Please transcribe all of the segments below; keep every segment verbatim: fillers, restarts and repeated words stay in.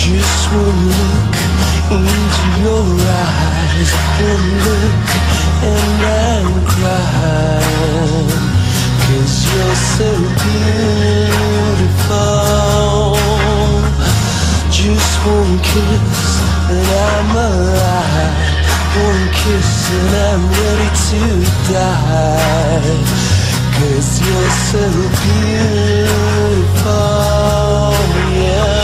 Just one look into your eyes, one look and I'm crying, 'cause you're so beautiful. Just one kiss and I'm alive, one kiss and I'm ready to die, 'cause you're so beautiful, yeah.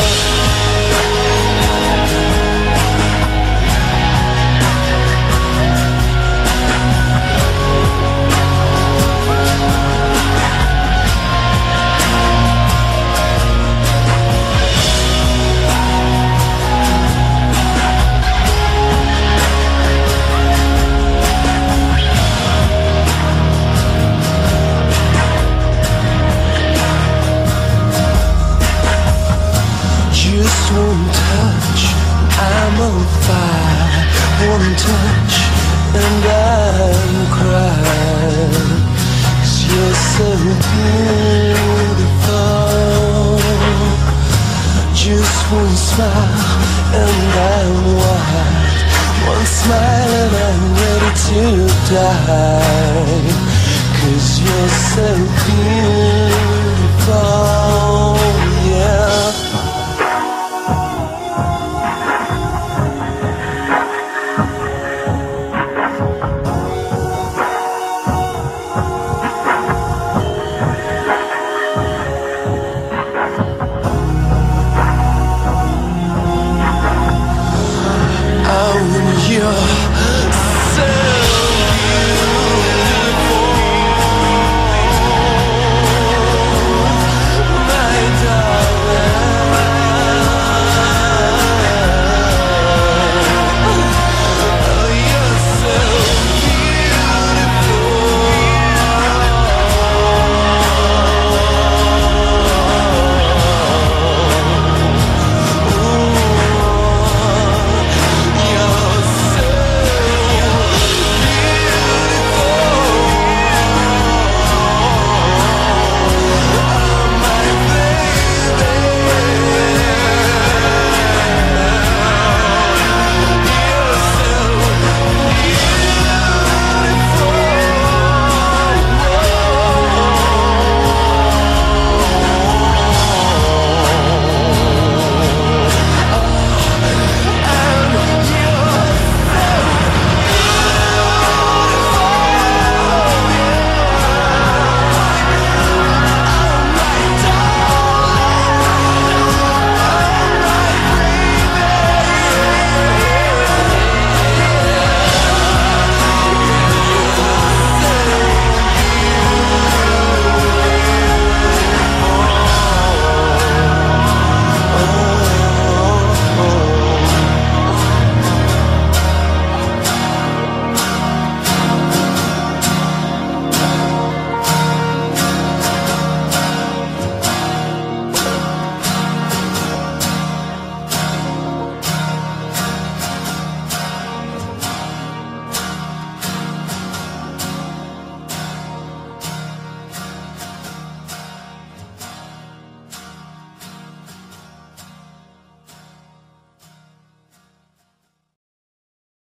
One touch, I'm on fire. One touch, and I'm crying, 'cause you're so beautiful. Just one smile, and I'm wild. One smile, and I'm ready to die, 'cause you're so beautiful.